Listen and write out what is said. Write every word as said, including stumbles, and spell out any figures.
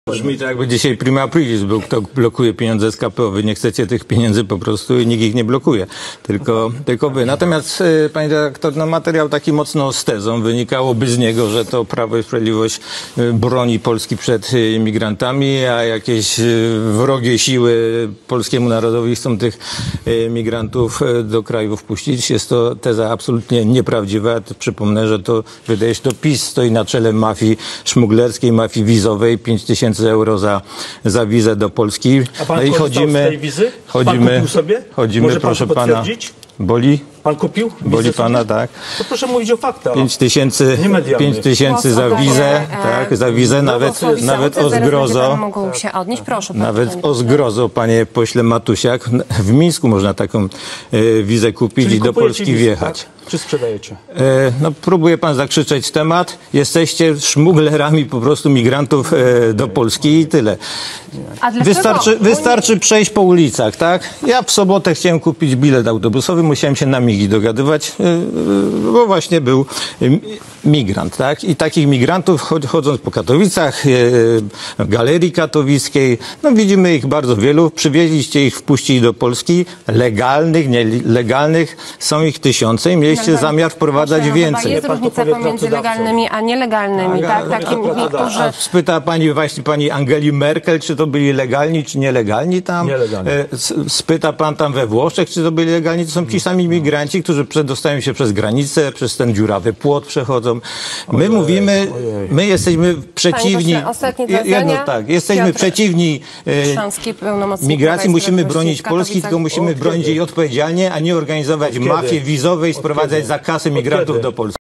Brzmi to jakby dzisiaj prima aprilis był, kto blokuje pieniądze z K P O. Wy nie chcecie tych pieniędzy po prostu i nikt ich nie blokuje, tylko, tylko wy. Natomiast, panie redaktor, no materiał taki mocno z tezą, wynikałoby z niego, że to Prawo i Sprawiedliwość broni Polski przed imigrantami, a jakieś wrogie siły polskiemu narodowi chcą tych migrantów do kraju wpuścić. Jest to teza absolutnie nieprawdziwa. Przypomnę, że to wydaje się, to PiS stoi na czele mafii szmuglerskiej, mafii wizowej, pięć tysięcy euro za, za wizę do Polski. A pan no i chodzimy, z tej wizy? chodzimy, Pan kupił sobie? chodzimy, Może pan proszę to pana. potwierdzić? Boli? Pan kupił? Boli pana, tak. To proszę mówić o faktach. pięć tysięcy, pięć tysięcy za wizę, tak, za wizę, nawet, nawet o zgrozo. Mogą się odnieść. Proszę, nawet o zgrozo, panie pośle Matusiak. W Mińsku można taką e, wizę kupić Czyli i do Polski wizę, wjechać. Tak? Czy sprzedajecie? E, no, próbuje pan zakrzyczeć temat. Jesteście szmuglerami po prostu migrantów e, do Polski i tyle. A Wystarczy, wystarczy przejść po ulicach, tak? Ja w sobotę chciałem kupić bilet autobusowy, musiałem się na migi dogadywać, yy, bo właśnie był yy, migrant, tak? I takich migrantów chodząc po Katowicach, yy, w Galerii Katowickiej, no widzimy ich bardzo wielu. Przywieźliście ich, wpuścili do Polski, legalnych, nielegalnych, są ich tysiące i mieliście zamiar wprowadzać Proszę, więcej. Jest różnica pomiędzy legalnymi a nielegalnymi, tak? Takimi, którzy... A spyta pani właśnie pani Angeli Merkel, czy to byli legalni, czy nielegalni tam? Nielegalni. E, Spyta pan tam we Włoszech, czy to byli legalni? To są ci sami migranci, którzy przedostają się przez granicę, przez ten dziurawy płot przechodzą. My ojej, mówimy, ojej. my jesteśmy przeciwni, Panie pośle, jedno tak, jesteśmy Piotr przeciwni e, migracji, musimy bronić Polski, tylko musimy bronić jej odpowiedzialnie, a nie organizować mafii wizowej, sprowadzać zakasy migrantów do Polski.